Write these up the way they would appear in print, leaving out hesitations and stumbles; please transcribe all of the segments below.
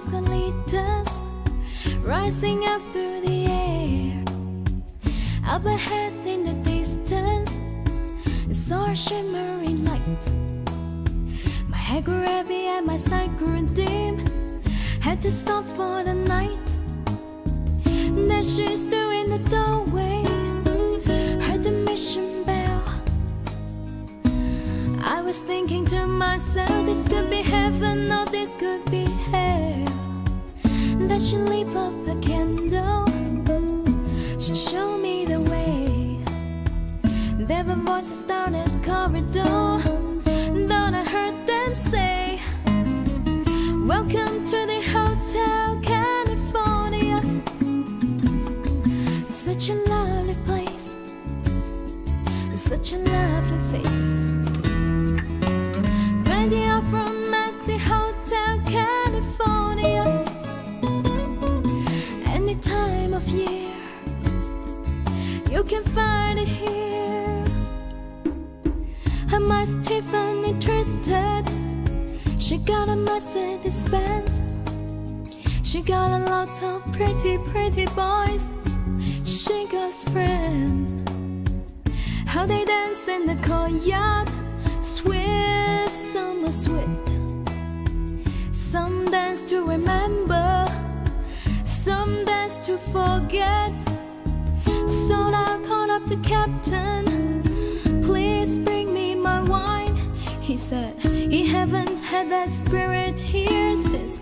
of glitters rising up through the air. Up ahead in the distance, I saw a shimmering light. My head grew heavy and my sight grew dim. Had to stop for the night. There she stood in the doorway, heard the mission bell. I was thinking to myself, this could be heaven or this could be hell. Then she lit up a candle, she showed me the way. There were voices down the corridor, then I heard them say, welcome to the Hotel California. Such a lovely place, such a lovely face. Plenty of room at the Hotel California. Any time of year, you can find it here. Her mind's Tiffany twisted. She got a Mercedes Benz. She got a lot of pretty, pretty boys. She got friends. How they dance in the courtyard, sweet, summer sweet. Some dance to remember, some dance to forget. So I called up the captain, please bring me my wine. He said he haven't had that spirit here since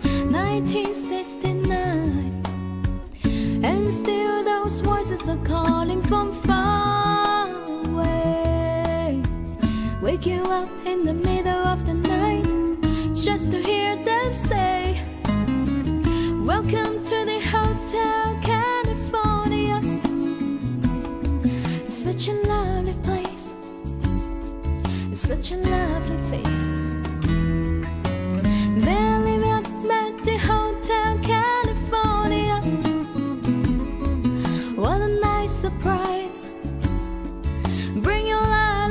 1969. And still those voices are calling from far away. Wake you up in the middle of the night just to hear them say, welcome to the Hotel California. Such a lovely place, such a lovely face. They're living up at the Hotel California. What a nice surprise. Bring your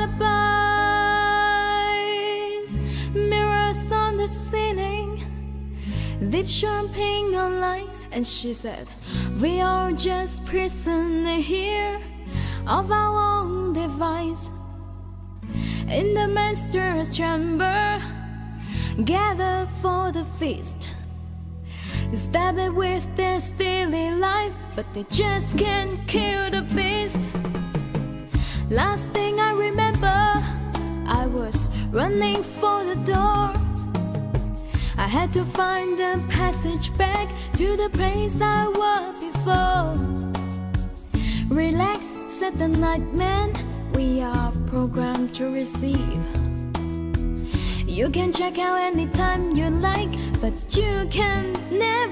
alibis. Mirrors on the ceiling, deep champagne on lights. And she said, we are just prisoners here of our own device. In the master's chamber, gather for the feast. Stab it with their steely life, but they just can't kill the beast. Last thing I remember, I was running for the door. I had to find the passage back to the place I was before. Relax, said the nightman, we are programmed to receive. You can check out anytime you like, but you can never